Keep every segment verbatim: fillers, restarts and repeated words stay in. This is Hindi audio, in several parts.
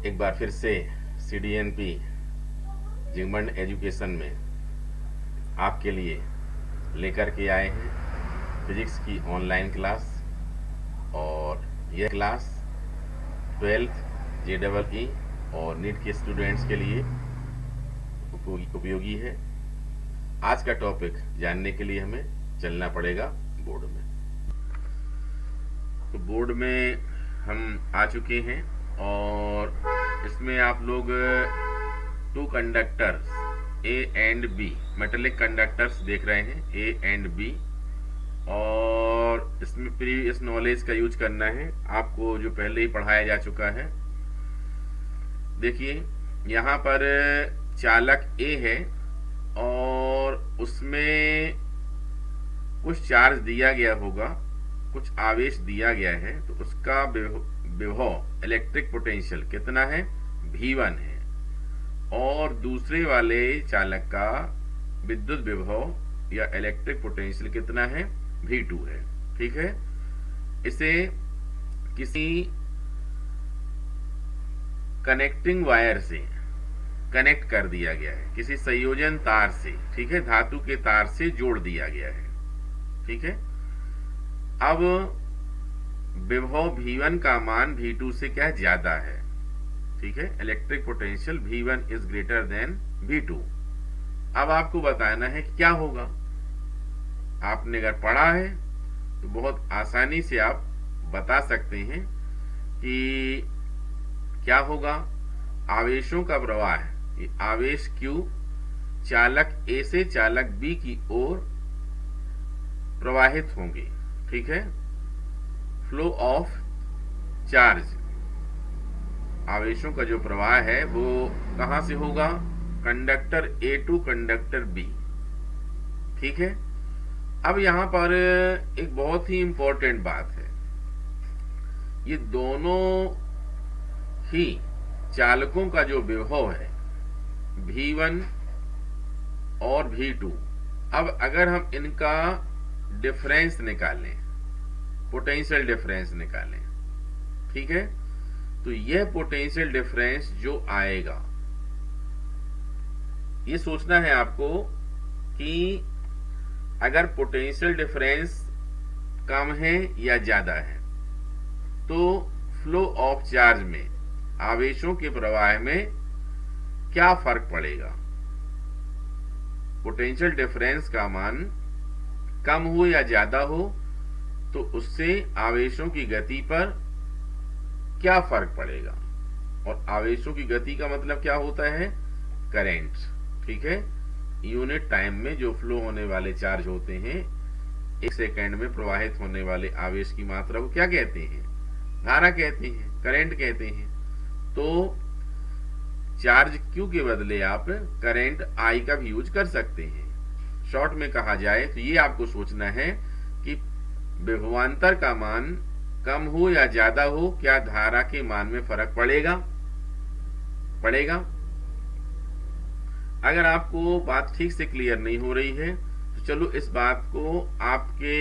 एक बार फिर से सी डी एन पी जिगमंड एजुकेशन में आपके लिए लेकर के आए हैं फिजिक्स की ऑनलाइन क्लास। और यह class twelfth J double E और नीट के स्टूडेंट्स के लिए उपयोगी है। आज का टॉपिक जानने के लिए हमें चलना पड़ेगा बोर्ड में। तो बोर्ड में हम आ चुके हैं और इसमें आप लोग two conductors A and B, metallic conductors देख रहे हैं, ए एंड बी। और इसमें प्रीवियस नॉलेज का यूज करना है आपको, जो पहले ही पढ़ाया जा चुका है। देखिए यहाँ पर चालक ए है और उसमें कुछ चार्ज दिया गया होगा, कुछ आवेश दिया गया है, तो उसका विभव इलेक्ट्रिक पोटेंशियल कितना है, वी वन है। और दूसरे वाले चालक का विद्युत विभव या इलेक्ट्रिक पोटेंशियल कितना है, वी टू है। ठीक है, इसे किसी कनेक्टिंग वायर से कनेक्ट कर दिया गया है, किसी संयोजन तार से, ठीक है, धातु के तार से जोड़ दिया गया है। ठीक है, अब विभव वी वन का मान वी टू से क्या ज्यादा है। ठीक है, electric potential V one is greater than V two. अब आपको बताना है क्या होगा। आपने अगर पढ़ा है तो बहुत आसानी से आप बता सकते हैं कि क्या होगा। आवेशों का प्रवाह है, ये आवेश Q चालक A से चालक B की ओर प्रवाहित होंगे। ठीक है, फ्लो ऑफ चार्ज, आवेशों का जो प्रवाह है वो कहां से होगा, conductor A to conductor B। ठीक है, अब यहां पर एक बहुत ही इंपॉर्टेंट बात है, ये दोनों ही चालकों का जो विभव है वी वन और वी टू, अब अगर हम इनका डिफरेंस निकालें, पोटेंशियल डिफरेंस निकालें, ठीक है, तो यह पोटेंशियल डिफरेंस जो आएगा, ये सोचना है आपको कि अगर पोटेंशियल डिफरेंस कम है या ज्यादा है तो फ्लो ऑफ चार्ज में, आवेशों के प्रवाह में क्या फर्क पड़ेगा। पोटेंशियल डिफरेंस का मान कम हो या ज्यादा हो तो उससे आवेशों की गति पर क्या फर्क पड़ेगा। और आवेशों की गति का मतलब क्या होता है, करंट। ठीक है, यूनिट टाइम में जो फ्लो होने वाले चार्ज होते हैं, एक सेकेंड में प्रवाहित होने वाले आवेश की मात्रा को क्या कहते हैं, धारा कहते हैं, करंट कहते हैं। तो चार्ज Q के बदले आप करंट I का भी यूज कर सकते हैं। शॉर्ट में कहा जाए तो ये आपको सोचना है कि विभवांतर का मान कम हो या ज्यादा हो, क्या धारा के मान में फर्क पड़ेगा, पड़ेगा। अगर आपको बात ठीक से क्लियर नहीं हो रही है तो चलो इस बात को आपके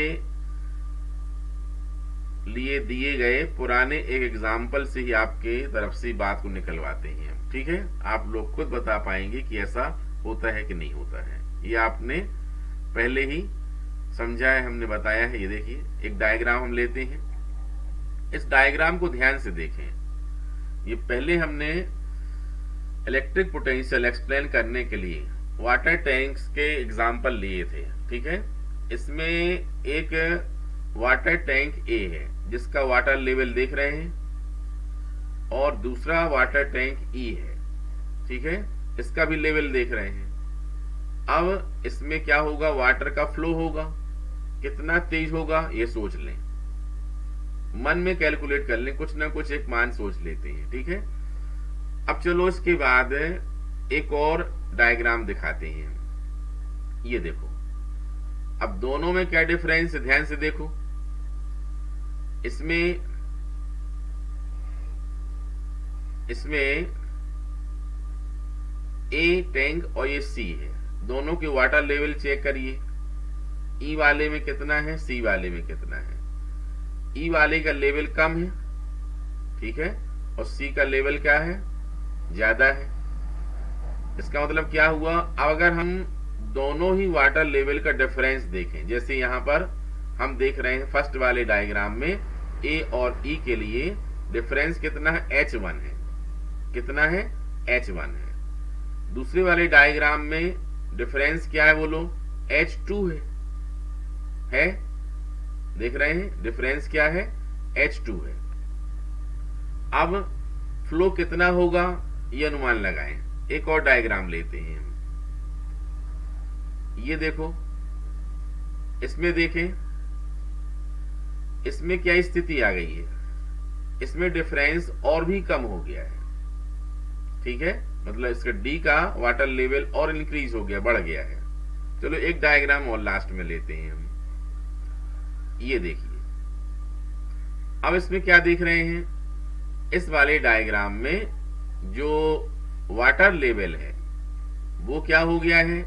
लिए दिए गए पुराने एक एग्जाम्पल से ही आपके तरफ से बात को निकलवाते हैं। ठीक है, आप लोग खुद बता पाएंगे कि ऐसा होता है कि नहीं होता है। ये आपने पहले ही समझा है, हमने बताया है। ये देखिए, एक डायग्राम हम लेते हैं, इस डायग्राम को ध्यान से देखें। ये पहले हमने इलेक्ट्रिक पोटेंशियल एक्सप्लेन करने के लिए वाटर टैंक्स के एग्जाम्पल लिए थे। ठीक है, इसमें एक वाटर टैंक ए है जिसका वाटर लेवल देख रहे हैं, और दूसरा वाटर टैंक ई है। ठीक है, इसका भी लेवल देख रहे हैं। अब इसमें क्या होगा, वाटर का फ्लो होगा, कितना तेज होगा ये सोच लें, मन में कैलकुलेट कर लें, कुछ ना कुछ एक मान सोच लेते हैं। ठीक है, अब चलो इसके बाद एक और डायग्राम दिखाते हैं। ये देखो, अब दोनों में क्या डिफरेंस है, ध्यान से देखो। इसमें इसमें ए टैंक और ये सी है, दोनों के वाटर लेवल चेक करिए। ई वाले में कितना है, सी वाले में कितना है। ई वाले का लेवल कम है, ठीक है, और सी का लेवल क्या है, ज्यादा है। इसका मतलब क्या हुआ, अब अगर हम दोनों ही वाटर लेवल का डिफरेंस देखें, जैसे यहां पर हम देख रहे हैं फर्स्ट वाले डायग्राम में ए और ई के लिए डिफरेंस कितना है, एच वन है। कितना है, एच वन है। दूसरे वाले डायग्राम में डिफरेंस क्या है बोलो, एच टू है है देख रहे हैं डिफरेंस क्या है, एच टू है। अब फ्लो कितना होगा ये अनुमान लगाएं। एक और डायग्राम लेते हैं हम, ये देखो, इसमें देखें, इसमें क्या स्थिति आ गई है, इसमें डिफरेंस और भी कम हो गया है। ठीक है, मतलब इसका डी का वाटर लेवल और इंक्रीज हो गया, बढ़ गया है। चलो एक डायग्राम और लास्ट में लेते हैं हम, ये देखिए। अब इसमें क्या देख रहे हैं, इस वाले डायग्राम में जो वाटर लेवल है वो क्या हो गया है,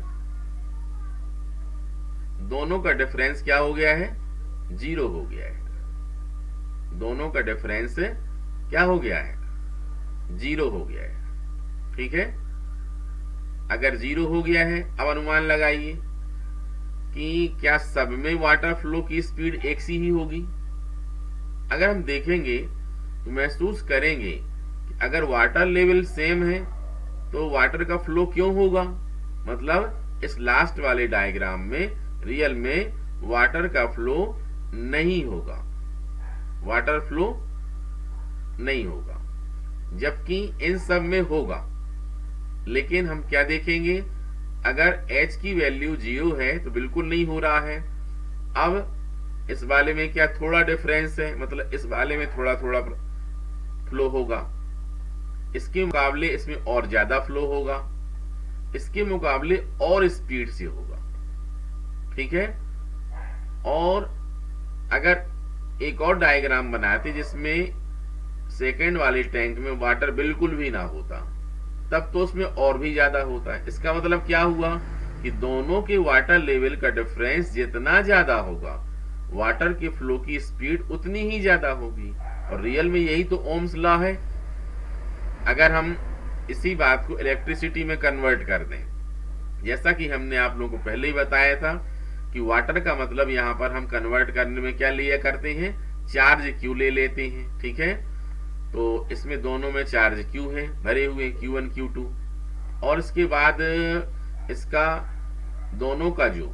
दोनों का डिफरेंस क्या हो गया है, जीरो हो गया है। दोनों का डिफरेंस क्या हो गया है, जीरो हो गया है। ठीक है, अगर जीरो हो गया है, अब अनुमान लगाइए कि क्या सब में वाटर फ्लो की स्पीड एक सी ही होगी। अगर हम देखेंगे तो महसूस करेंगे कि अगर वाटर लेवल सेम है तो वाटर का फ्लो क्यों होगा, मतलब इस लास्ट वाले डायग्राम में रियल में वाटर का फ्लो नहीं होगा, वाटर फ्लो नहीं होगा, जबकि इन सब में होगा। लेकिन हम क्या देखेंगे, अगर h की वैल्यू जीरो है तो बिल्कुल नहीं हो रहा है। अब इस वाले में क्या थोड़ा डिफरेंस है, मतलब इस वाले में थोड़ा थोड़ा फ्लो होगा, इसके मुकाबले इसमें और ज्यादा फ्लो होगा, इसके मुकाबले और स्पीड से होगा। ठीक है, और अगर एक और डायग्राम बनाते जिसमें सेकेंड वाले टैंक में वाटर बिल्कुल भी ना होता, तब तो उसमें और भी ज्यादा होता है। इसका मतलब क्या हुआ कि दोनों के वाटर लेवल का डिफरेंस जितना ज्यादा होगा, वाटर के फ्लो की स्पीड उतनी ही ज्यादा होगी। और रियल में यही तो ओम्स लॉ है। अगर हम इसी बात को इलेक्ट्रिसिटी में कन्वर्ट कर दें, जैसा कि हमने आप लोगों को पहले ही बताया था कि वाटर का मतलब यहां पर हम कन्वर्ट करने में क्या लिया करते हैं, चार्ज क्यू ले लेते हैं। ठीक है, तो इसमें दोनों में चार्ज क्यू है, भरे हुए क्यू वन क्यू टू, और इसके बाद इसका दोनों का जो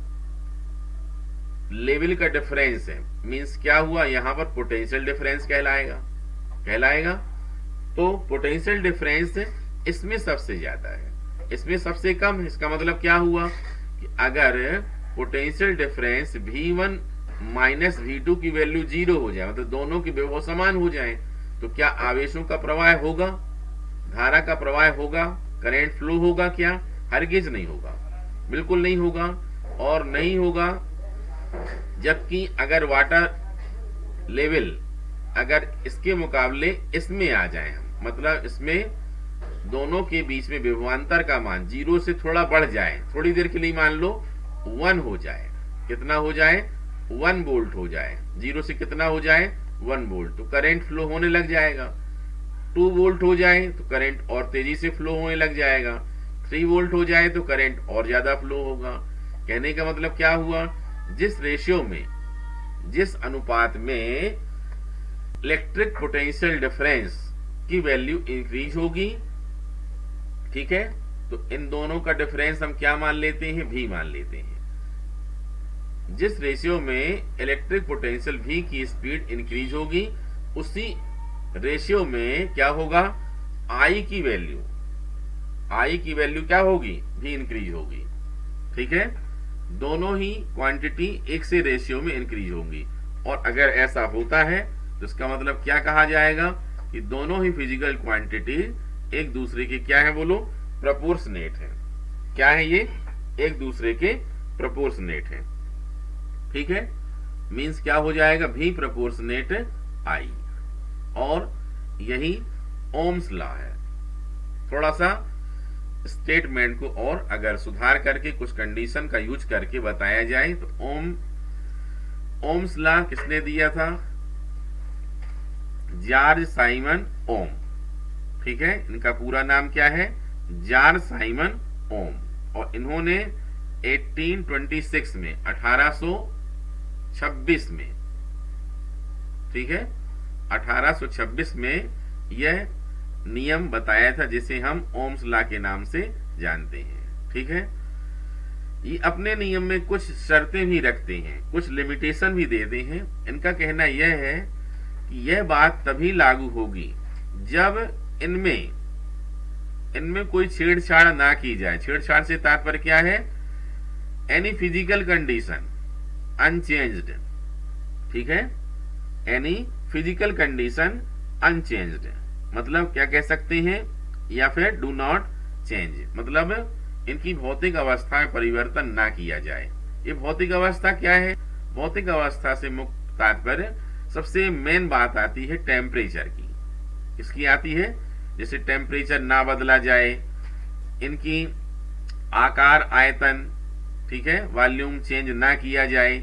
लेवल का डिफरेंस है, मींस क्या हुआ, यहां पर पोटेंशियल डिफरेंस कहलाएगा कहलाएगा तो पोटेंशियल डिफरेंस इसमें सबसे ज्यादा है, इसमें सबसे कम है। इसका मतलब क्या हुआ कि अगर potential difference V one minus V two की वैल्यू जीरो हो जाए, मतलब दोनों की वो समान हो जाए, तो क्या आवेशों का प्रवाह होगा, धारा का प्रवाह होगा, करंट फ्लो होगा क्या, हरगिज नहीं होगा, बिल्कुल नहीं होगा। और नहीं होगा जबकि अगर वाटर लेवल अगर इसके मुकाबले इसमें आ जाए, मतलब इसमें दोनों के बीच में विभवांतर का मान जीरो से थोड़ा बढ़ जाए, थोड़ी देर के लिए मान लो वन हो जाए, कितना हो जाए, वन वोल्ट हो जाए, जीरो से कितना हो जाए, वन वोल्ट, तो करंट फ्लो होने लग जाएगा। टू वोल्ट हो जाए तो करंट और तेजी से फ्लो होने लग जाएगा। थ्री वोल्ट हो जाए तो करंट और ज्यादा फ्लो होगा। कहने का मतलब क्या हुआ, जिस रेशियो में, जिस अनुपात में इलेक्ट्रिक पोटेंशियल डिफरेंस की वैल्यू इंक्रीज होगी, ठीक है, तो इन दोनों का डिफरेंस हम क्या मान लेते हैं, भी मान लेते हैं। जिस रेशियो में इलेक्ट्रिक पोटेंशियल भी की स्पीड इंक्रीज होगी, उसी रेशियो में क्या होगा, आई की वैल्यू आई की वैल्यू क्या होगी, भी इंक्रीज होगी। ठीक है, दोनों ही क्वांटिटी एक से रेशियो में इंक्रीज होंगी। और अगर ऐसा होता है तो इसका मतलब क्या कहा जाएगा कि दोनों ही फिजिकल क्वांटिटी एक दूसरे के क्या है बोलो, प्रोपोर्शनेट है। क्या है ये, एक दूसरे के प्रोपोर्शनेट है। ठीक है, मींस क्या हो जाएगा, भी प्रोपोर्शनेट आई। और यही ओम्स लॉ है। थोड़ा सा स्टेटमेंट को और अगर सुधार करके कुछ कंडीशन का यूज करके बताया जाए तो ओम ओम्स लॉ किसने दिया था, जॉर्ज साइमन ओम। ठीक है, इनका पूरा नाम क्या है? George Simon Ohm. और इन्होंने अठारह सौ छब्बीस में अठारह सौ छब्बीस में, ठीक है, अठारह सौ छब्बीस में यह नियम बताया था जिसे हम ओम्स लॉ के नाम से जानते हैं। ठीक है, ये अपने नियम में कुछ शर्तें भी रखते हैं, कुछ लिमिटेशन भी देते हैं। इनका कहना यह है कि यह बात तभी लागू होगी जब इनमें इनमें कोई छेड़छाड़ ना की जाए। छेड़छाड़ से तात्पर्य क्या है? एनी फिजिकल कंडीशन अनचेंज्ड, ठीक है, एनी फिजिकल कंडीशन अनचेंज्ड, मतलब क्या कह सकते हैं, या फिर डू नॉट चेंज, मतलब इनकी भौतिक अवस्था में परिवर्तन ना किया जाए। ये भौतिक अवस्था क्या है? भौतिक अवस्था से मुक्त तात्पर्य सबसे मेन बात आती है टेम्परेचर की। किसकी आती है? जैसे टेम्परेचर ना बदला जाए, इनकी आकार आयतन, ठीक है, वॉल्यूम चेंज ना किया जाए,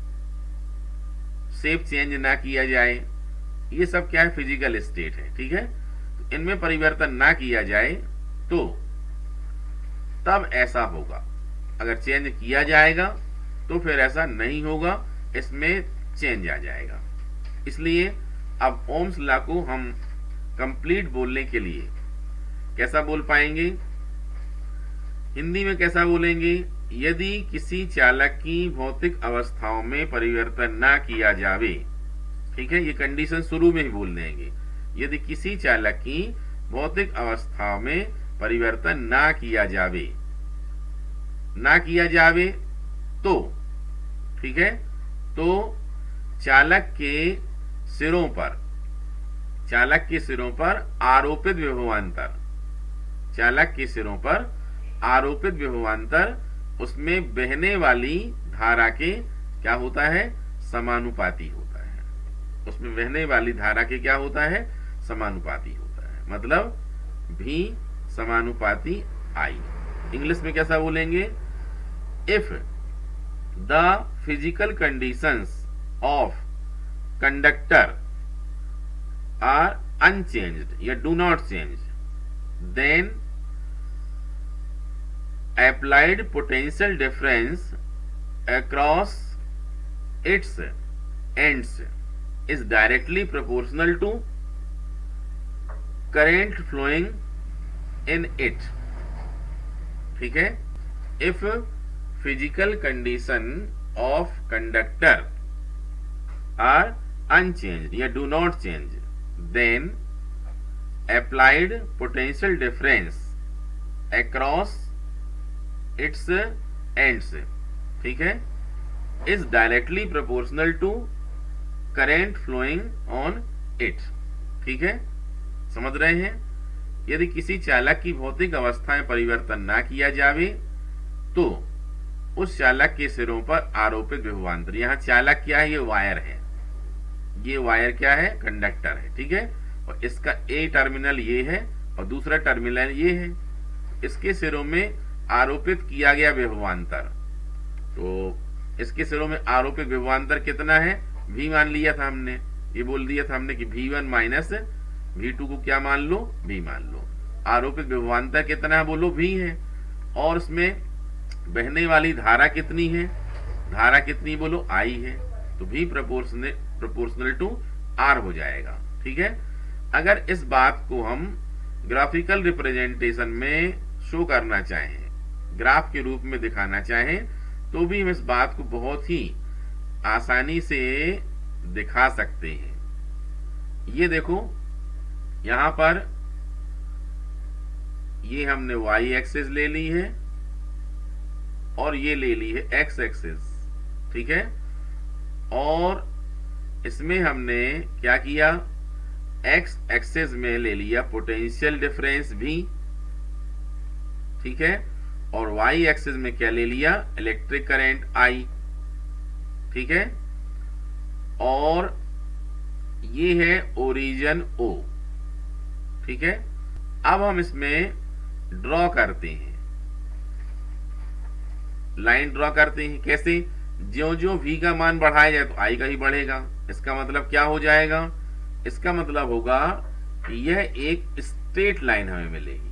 शेप चेंज ना किया जाए, ये सब क्या है? फिजिकल स्टेट है। ठीक है, तो इनमें परिवर्तन ना किया जाए तो तब ऐसा होगा। अगर चेंज किया जाएगा तो फिर ऐसा नहीं होगा, इसमें चेंज आ जाएगा। इसलिए अब ओम्स लॉ को हम कंप्लीट बोलने के लिए कैसा बोल पाएंगे? हिंदी में कैसा बोलेंगे? यदि किसी चालक की भौतिक अवस्थाओं में परिवर्तन ना किया जावे, ठीक है, ये कंडीशन शुरू में ही बोल देंगे। यदि किसी चालक की भौतिक अवस्थाओं में परिवर्तन ना किया जावे, ना किया जावे तो, ठीक है, तो चालक के सिरों पर चालक के सिरों पर आरोपित विभवांतर चालक के सिरों पर आरोपित विभवांतर उसमें बहने वाली धारा के क्या होता है? समानुपाती होता है। उसमें बहने वाली धारा के क्या होता है? समानुपाती होता है, मतलब भी समानुपाती आई। इंग्लिश में कैसा बोलेंगे? If the physical conditions of conductor are unchanged या do not change, then applied potential difference across its ends is directly proportional to current flowing in it। ठीक है, if physical condition of conductor are unchanged या do not change, then applied potential difference across its ends, ठीक है, is directly proportional to current flowing on it। ठीक है, समझ रहे हैं? यदि किसी चालक की भौतिक अवस्था में परिवर्तन ना किया जावे तो उस चालक के सिरों पर आरोपित विभवांतर, यहाँ चालक क्या है? ये वायर है, ये वायर क्या है? कंडक्टर है। ठीक है, और इसका ए टर्मिनल ये है और दूसरा टर्मिनल ये है। इसके सिरों में आरोपित किया गया विभवांतर, तो इसके सिरों में आरोपित विभवांतर कितना है? भी मान लिया था हमने, ये बोल दिया था हमने कि V one minus V two को क्या मान लो? भी मान लो। आरोपित विभवांतर कितना है? बोलो भी है। और उसमें बहने वाली धारा कितनी है? धारा कितनी? बोलो आई है। तो भी प्रोपोर्शनल प्रोपोर्शनल टू आर हो जाएगा। ठीक है, अगर इस बात को हम ग्राफिकल रिप्रेजेंटेशन में शो करना चाहें, ग्राफ के रूप में दिखाना चाहें, तो भी हम इस बात को बहुत ही आसानी से दिखा सकते हैं। ये देखो, यहां पर ये हमने वाई एक्सिस ले ली है और ये ले ली है एक्स एक्सिस। ठीक है, और इसमें हमने क्या किया? एक्स एक्सिस में ले लिया पोटेंशियल डिफरेंस भी, ठीक है, और वाई एक्सिस में क्या ले लिया? Electric current I. ठीक है, और ये है ओरिजिन ओ। ठीक है, अब हम इसमें ड्रॉ करते हैं, लाइन ड्रॉ करते हैं। कैसे? ज्यो ज्यो v का मान बढ़ाया जाए तो i का ही बढ़ेगा। इसका मतलब क्या हो जाएगा? इसका मतलब होगा कि यह एक स्ट्रेट लाइन हमें मिलेगी।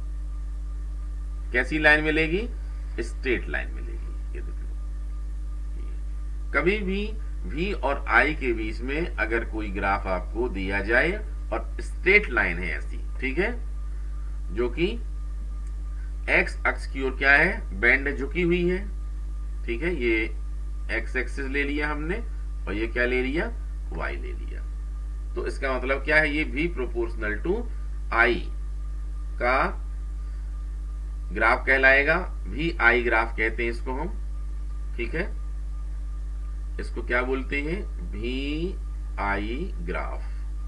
कैसी लाइन मिलेगी? स्ट्रेट लाइन मिलेगी। ये देख लो, कभी भी v और i के बीच में अगर कोई ग्राफ आपको दिया जाए और स्ट्रेट लाइन है ऐसी, ठीक है, जो कि x अक्ष की ओर क्या है, बैंड झुकी हुई है, ठीक है, ये x एक्सिस ले लिया हमने और ये क्या ले लिया, y ले लिया। तो इसका मतलब क्या है, ये v प्रोपोर्शनल टू i का ग्राफ कहलाएगा। वी आई ग्राफ कहते हैं इसको हम, ठीक है, इसको क्या बोलते हैं, वी आई ग्राफ।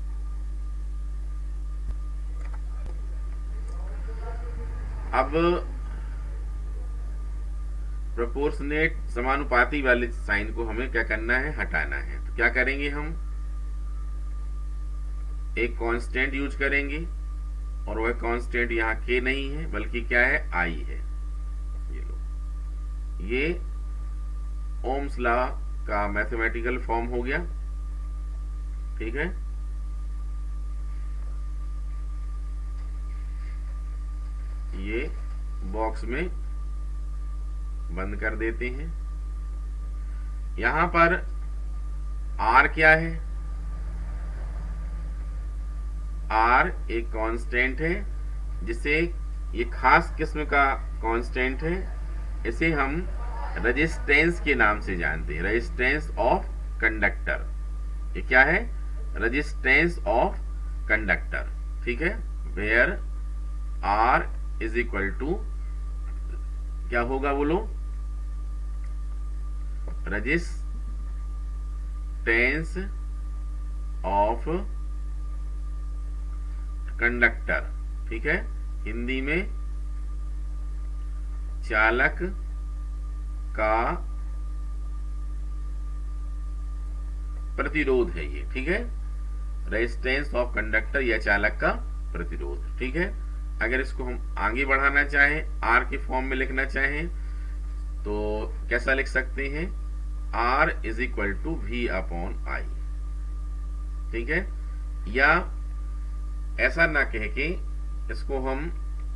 अब प्रोपोर्शनेट समानुपाती वाले साइन को हमें क्या करना है, हटाना है। तो क्या करेंगे हम, एक कांस्टेंट यूज करेंगे और वह कांस्टेंट यहाँ के नहीं है बल्कि क्या है, आई है। ये लो, ये ओम्स लॉ का मैथमेटिकल फॉर्म हो गया, ठीक है। ये बॉक्स में बंद कर देते हैं। यहां पर आर क्या है, आर एक कांस्टेंट है, जिसे ये खास किस्म का कांस्टेंट है, इसे हम रेजिस्टेंस के नाम से जानते हैं, रेजिस्टेंस ऑफ कंडक्टर। ये क्या है, रेजिस्टेंस ऑफ कंडक्टर, ठीक है। Where R is equal to क्या होगा बोलो, रेजिस्टेंस ऑफ कंडक्टर, ठीक है, हिंदी में चालक का प्रतिरोध है ये, ठीक है, रेजिस्टेंस ऑफ कंडक्टर या चालक का प्रतिरोध, ठीक है। अगर इसको हम आगे बढ़ाना चाहें, आर के फॉर्म में लिखना चाहें, तो कैसा लिख सकते हैं, R is equal to V upon I, ठीक है। या ऐसा ना कह के इसको हम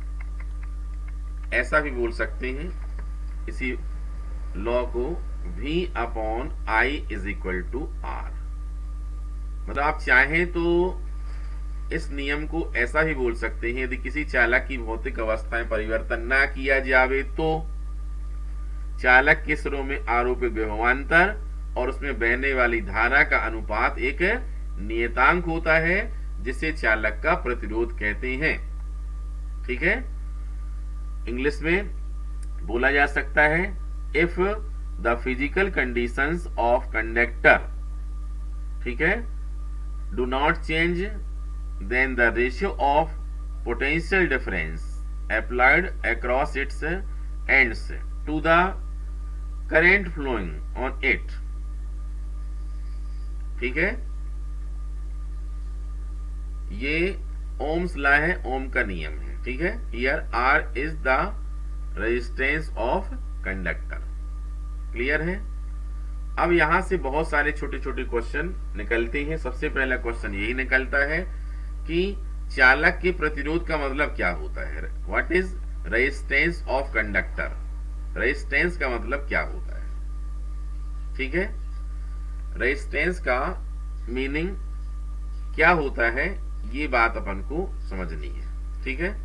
ऐसा भी बोल सकते हैं, इसी लॉ को, v upon I is equal to R. मतलब आप चाहें तो इस नियम को ऐसा भी बोल सकते हैं, यदि किसी चालक की भौतिक अवस्था में परिवर्तन ना किया जावे तो चालक के सिरों में आरोपित विभवांतर और उसमें बहने वाली धारा का अनुपात एक नियतांक होता है, जिसे चालक का प्रतिरोध कहते हैं, ठीक है। इंग्लिश में बोला जा सकता है, if the physical conditions of conductor, ठीक है, do not change, then the ratio of potential difference applied across its ends to the current flowing on it, ठीक है। ये ओम्स लॉ है, ओम का नियम है, ठीक है। Here R is the resistance of conductor, clear है। अब यहां से बहुत सारे छोटे छोटे क्वेश्चन निकलते हैं। सबसे पहला क्वेश्चन यही निकलता है कि चालक के प्रतिरोध का मतलब क्या होता है, what is resistance of conductor, resistance का मतलब क्या होता है, ठीक है। रेजिस्टेंस का मीनिंग क्या होता है, ये बात अपन को समझनी है, ठीक है।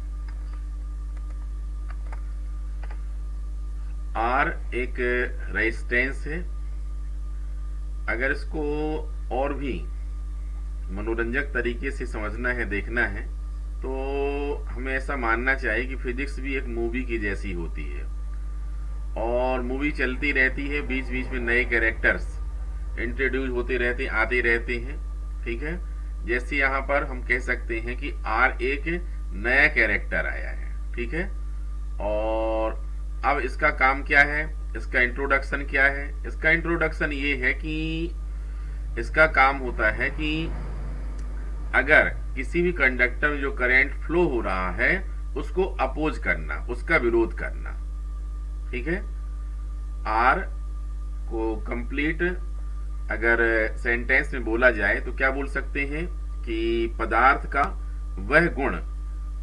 आर एक रेजिस्टेंस है। अगर इसको और भी मनोरंजक तरीके से समझना है, देखना है, तो हमें ऐसा मानना चाहिए कि फिजिक्स भी एक मूवी की जैसी होती है और मूवी चलती रहती है, बीच बीच में नए कैरेक्टर्स इंट्रोड्यूस होते रहते, आते रहते हैं, ठीक है। जैसे यहाँ पर हम कह सकते हैं कि आर एक नया कैरेक्टर आया है, ठीक है, और अब इसका काम क्या है, इसका इंट्रोडक्शन क्या है। इसका इंट्रोडक्शन ये है कि इसका काम होता है कि अगर किसी भी कंडक्टर में जो करंट फ्लो हो रहा है उसको अपोज करना, उसका विरोध करना, ठीक है। आर को कंप्लीट अगर सेंटेंस में बोला जाए तो क्या बोल सकते हैं कि पदार्थ का वह गुण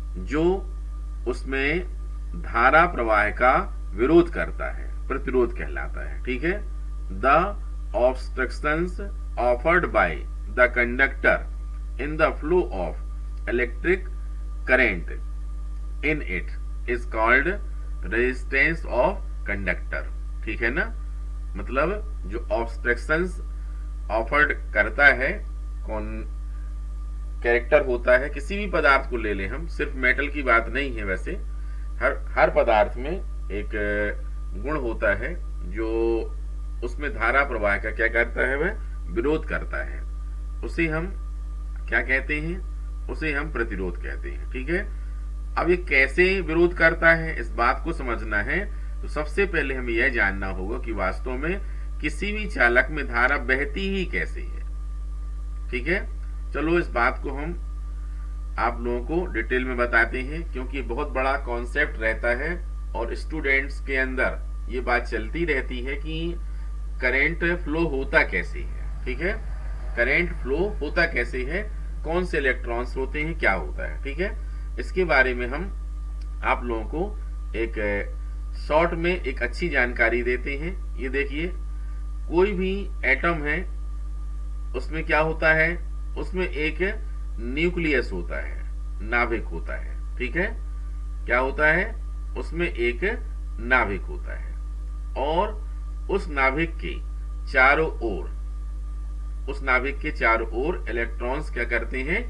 जो उसमें धारा प्रवाह का विरोध करता है, प्रतिरोध कहलाता है। ठीक है, the obstructions offered by the conductor in the flow of electric current in it is called resistance of conductor. ठीक है ना, मतलब जो ऑब्स्ट्रक्शंस ऑफर्ड करता है, कौन कैरेक्टर होता है, किसी भी पदार्थ को ले लें हम, सिर्फ मेटल की बात नहीं है, वैसे हर हर पदार्थ में एक गुण होता है जो उसमें धारा प्रवाह का क्या करता है, वह विरोध करता है। उसे हम क्या कहते हैं, उसे हम प्रतिरोध कहते हैं। ठीक है, अब ये कैसे विरोध करता है, इस बात को समझना है तो सबसे पहले हमें यह जानना होगा कि वास्तव में किसी भी चालक में धारा बहती ही कैसे है। ठीक है, चलो इस बात को हम आप लोगों को डिटेल में बताते हैं, क्योंकि बहुत बड़ा कॉन्सेप्ट रहता है और स्टूडेंट्स के अंदर ये बात चलती रहती है कि करंट फ्लो होता कैसे है। ठीक है, करंट फ्लो होता कैसे है, कौन से इलेक्ट्रॉन्स होते हैं, क्या होता है। ठीक है, इसके बारे में हम आप लोगों को एक शॉर्ट में एक अच्छी जानकारी देते हैं। ये देखिए, कोई भी एटम है उसमें क्या होता है, उसमें एक न्यूक्लियस होता है, नाभिक होता है। ठीक है, क्या होता है, उसमें एक नाभिक होता है और उस नाभिक के चारों ओर उस नाभिक के चारों ओर इलेक्ट्रॉन्स क्या करते हैं,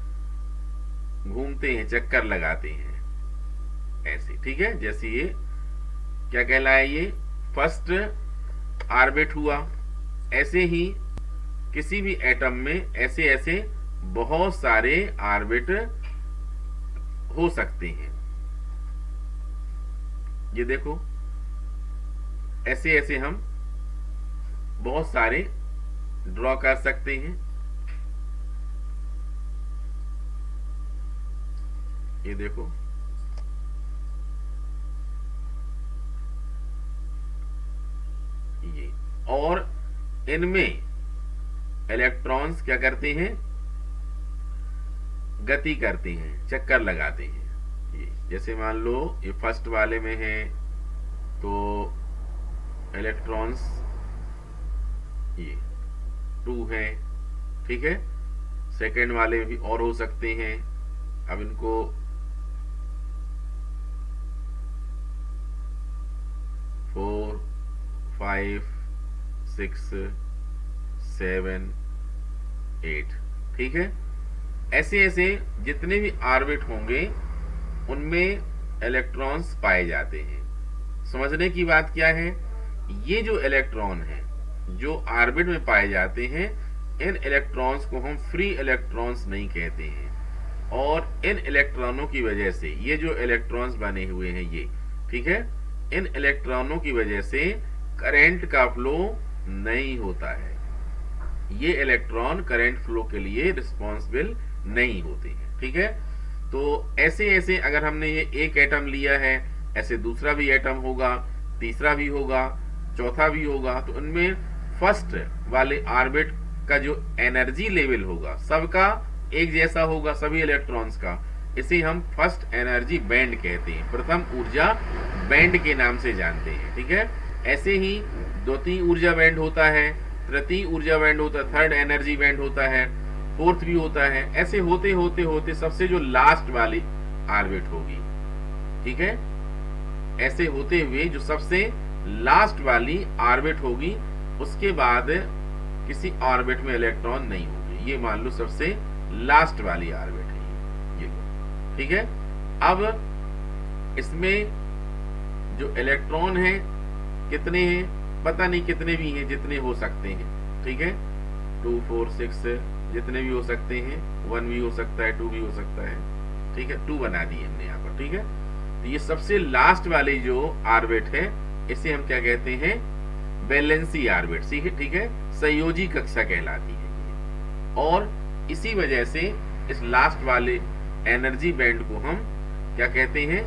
घूमते हैं, चक्कर लगाते हैं ऐसे। ठीक है, जैसे ये क्या कहलाए, ये फर्स्ट ऑर्बिट हुआ। ऐसे ही किसी भी एटम में ऐसे ऐसे बहुत सारे ऑर्बिट हो सकते हैं। ये देखो, ऐसे ऐसे हम बहुत सारे ड्रॉ कर सकते हैं। ये देखो, ये, और इनमें इलेक्ट्रॉन्स क्या करते हैं, गति करते हैं, चक्कर लगाते हैं। ये जैसे मान लो ये फर्स्ट वाले में है तो इलेक्ट्रॉन्स ये टू है। ठीक है, सेकेंड वाले में भी और हो सकते हैं। अब इनको four, five, six, seven, eight. ठीक है, ऐसे ऐसे जितने भी ऑर्बिट होंगे उनमें इलेक्ट्रॉन्स पाए जाते हैं। समझने की बात क्या है, ये जो इलेक्ट्रॉन है जो ऑर्बिट में पाए जाते हैं, इन इलेक्ट्रॉन्स को हम फ्री इलेक्ट्रॉन्स नहीं कहते हैं, और इन इलेक्ट्रॉनों की वजह से ये जो इलेक्ट्रॉन्स बने हुए हैं ये, ठीक है, इन इलेक्ट्रॉनों की वजह से करंट का फ्लो नहीं होता है। ये इलेक्ट्रॉन करंट फ्लो के लिए रिस्पॉन्सिबल नहीं होते हैं। ठीक है, तो ऐसे ऐसे अगर हमने ये एक एटम लिया है, ऐसे दूसरा भी एटम होगा, तीसरा भी होगा, चौथा भी होगा, तो उनमें फर्स्ट वाले ऑर्बिट का जो एनर्जी लेवल होगा सबका एक जैसा होगा, सभी इलेक्ट्रॉन्स का। इसे हम फर्स्ट एनर्जी बैंड कहते हैं, प्रथम ऊर्जा बैंड के नाम से जानते हैं। ठीक है, ऐसे ही द्वितीय ऊर्जा बैंड होता है, तृतीय ऊर्जा बैंड होता है, थर्ड एनर्जी बैंड होता है, फोर्थ भी होता है। ऐसे होते होते होते सबसे जो लास्ट वाली ऑर्बिट होगी, ठीक है, ऐसे होते हुए जो सबसे लास्ट वाली ऑर्बिट होगी, उसके बाद किसी ऑर्बिट में इलेक्ट्रॉन नहीं होंगे। ये मान लो सबसे लास्ट वाली ऑर्बिट है ये, ठीक है। अब इसमें जो इलेक्ट्रॉन है कितने हैं पता नहीं, कितने भी हैं, जितने हो सकते हैं। ठीक है, टू फोर सिक्स जितने भी हो सकते हैं, वन भी हो सकता है, टू भी हो सकता है। ठीक है, टू बना दिए हमने यहाँ पर। ठीक है, तो ये सबसे लास्ट वाली जो ऑर्बिट है इसे हम क्या कहते हैं, बैलेंसी ऑर्बिट। ठीक है, संयोजी कक्षा कहलाती है ये। और इसी वजह से इस लास्ट वाले एनर्जी बैंड को हम क्या कहते हैं,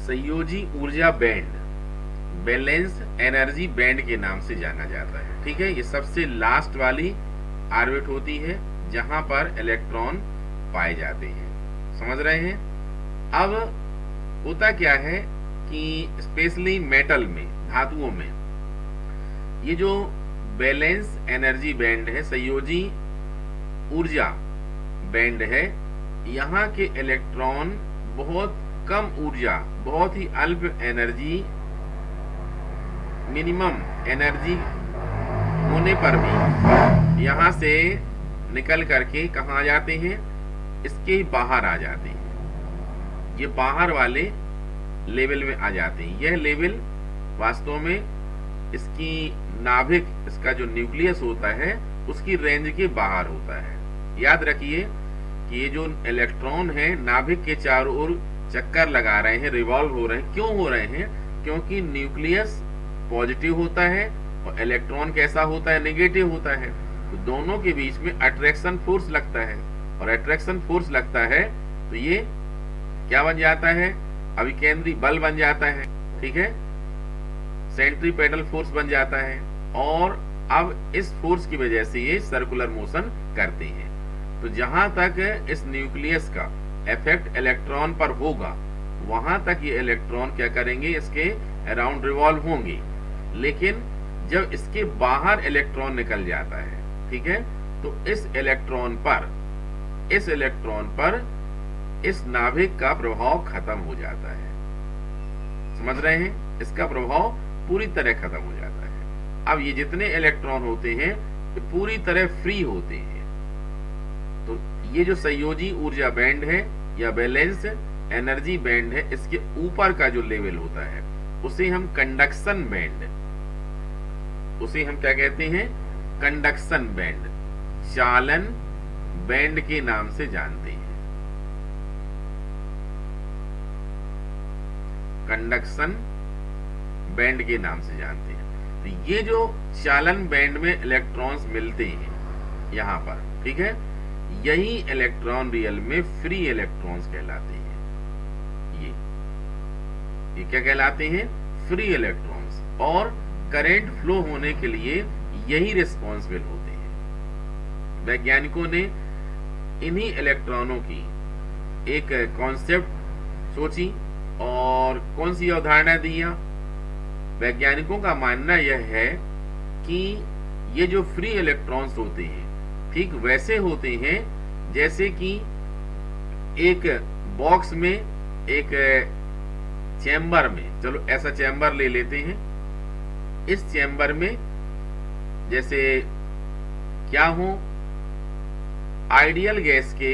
संयोजी ऊर्जा बैंड, बैलेंस एनर्जी बैंड के नाम से जाना जाता है। ठीक है, ये सबसे लास्ट वाली ऑर्बिट होती है जहां पर इलेक्ट्रॉन पाए जाते हैं। समझ रहे हैं? अब होता क्या है कि स्पेशली मेटल में, धातुओं में, ये जो बैलेंस एनर्जी बैंड है, संयोजी ऊर्जा बैंड है, यहाँ के इलेक्ट्रॉन बहुत कम ऊर्जा, बहुत ही अल्प एनर्जी, मिनिमम एनर्जी होने पर भी यहाँ से निकल करके कहाँ आ जाते हैं, इसके बाहर आ जाते हैं। ये बाहर वाले लेवल में आ जाते हैं। यह लेवल वास्तव में इसकी नाभिक, इसका जो न्यूक्लियस होता है उसकी रेंज के बाहर होता है। याद रखिए कि ये जो इलेक्ट्रॉन है नाभिक के चारों ओर चक्कर लगा रहे हैं, रिवॉल्व हो रहे हैं। क्यों हो रहे हैं? क्योंकि न्यूक्लियस पॉजिटिव होता है और इलेक्ट्रॉन कैसा होता है, नेगेटिव होता है। तो दोनों के बीच में अट्रैक्शन फोर्स लगता है, और अट्रैक्शन फोर्स लगता है तो ये क्या बन जाता है, अभिकेंद्री बल बन जाता है। ठीक है, सेंट्रीपेटल फोर्स बन जाता है, और अब इस फोर्स की वजह से ये सर्कुलर मोशन करते हैं। तो जहां तक इस न्यूक्लियस का इफेक्ट इलेक्ट्रॉन पर होगा, वहां तक ये इलेक्ट्रॉन क्या करेंगे, इसके अराउंड रिवॉल्व होंगे। लेकिन जब इसके बाहर इलेक्ट्रॉन निकल जाता है, ठीक है, तो इस इलेक्ट्रॉन पर इस इलेक्ट्रॉन पर इस नाभिक का प्रभाव खत्म हो जाता है। समझ रहे हैं? इसका प्रभाव पूरी तरह खत्म हो जाता है। अब ये जितने इलेक्ट्रॉन होते हैं ये पूरी तरह फ्री होते हैं। तो ये जो संयोजी ऊर्जा बैंड है या बैलेंस एनर्जी बैंड है, इसके ऊपर का जो लेवल होता है उसे हम कंडक्शन बैंड, उसे हम क्या कहते हैं, कंडक्शन बैंड, चालन बैंड के नाम से जानते हैं। कंडक्शन बैंड के नाम से जानते हैं। तो ये जो चालन बैंड में इलेक्ट्रॉन्स मिलते हैं यहां पर, ठीक है, यही इलेक्ट्रॉन रियल में फ्री इलेक्ट्रॉन्स कहलाते हैं। ये ये क्या कहलाते हैं, फ्री इलेक्ट्रॉन्स। और करंट फ्लो होने के लिए यही रिस्पॉन्सिबल होते हैं। वैज्ञानिकों ने इन्हीं इलेक्ट्रॉनों की एक कॉन्सेप्ट सोची और कौन सी अवधारणा दिया। वैज्ञानिकों का मानना यह है कि ये जो फ्री इलेक्ट्रॉन्स होते हैं ठीक वैसे होते हैं जैसे कि एक बॉक्स में, एक चैम्बर में, चलो ऐसा चैम्बर ले लेते हैं। इस चैम्बर में जैसे क्या हो, आइडियल गैस के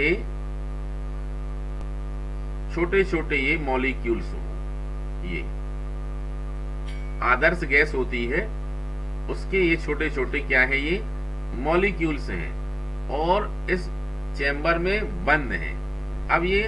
छोटे छोटे ये मॉलिक्यूल्स हो। ये आदर्श गैस होती है, उसके ये छोटे छोटे क्या है, ये मॉलिक्यूल्स हैं और इस चैम्बर में बंद हैं। अब ये